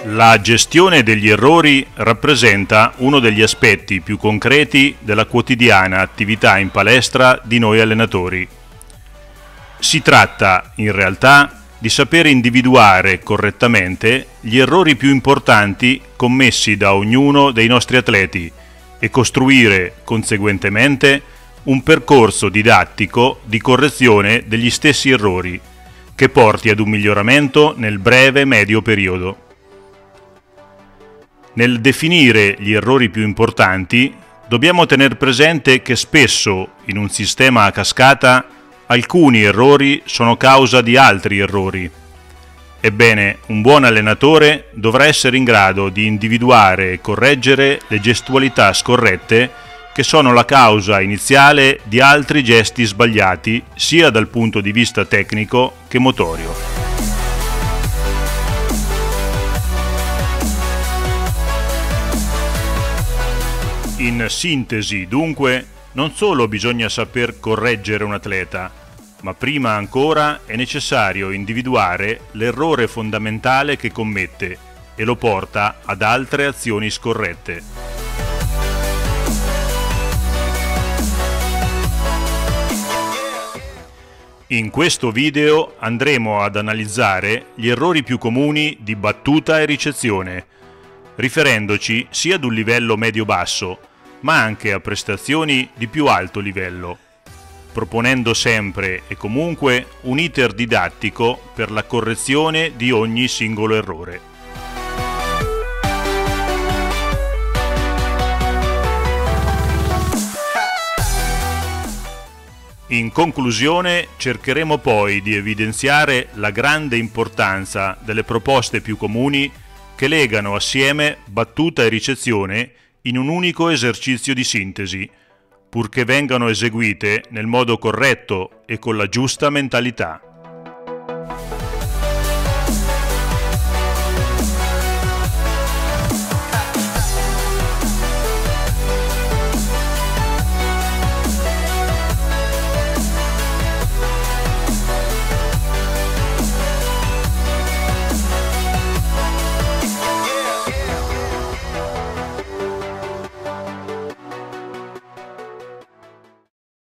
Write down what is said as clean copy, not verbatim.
La gestione degli errori rappresenta uno degli aspetti più concreti della quotidiana attività in palestra di noi allenatori. Si tratta, in realtà, di sapere individuare correttamente gli errori più importanti commessi da ognuno dei nostri atleti e costruire, conseguentemente, un percorso didattico di correzione degli stessi errori, che porti ad un miglioramento nel breve-medio periodo. Nel definire gli errori più importanti, dobbiamo tener presente che spesso, in un sistema a cascata, alcuni errori sono causa di altri errori. Ebbene, un buon allenatore dovrà essere in grado di individuare e correggere le gestualità scorrette che sono la causa iniziale di altri gesti sbagliati, sia dal punto di vista tecnico che motorio. In sintesi, dunque, non solo bisogna saper correggere un atleta, ma prima ancora è necessario individuare l'errore fondamentale che commette e lo porta ad altre azioni scorrette. In questo video andremo ad analizzare gli errori più comuni di battuta e ricezione, riferendoci sia ad un livello medio-basso, ma anche a prestazioni di più alto livello, proponendo sempre e comunque un iter didattico per la correzione di ogni singolo errore. In conclusione, cercheremo poi di evidenziare la grande importanza delle proposte più comuni che legano assieme battuta e ricezione in un unico esercizio di sintesi, purché vengano eseguite nel modo corretto e con la giusta mentalità.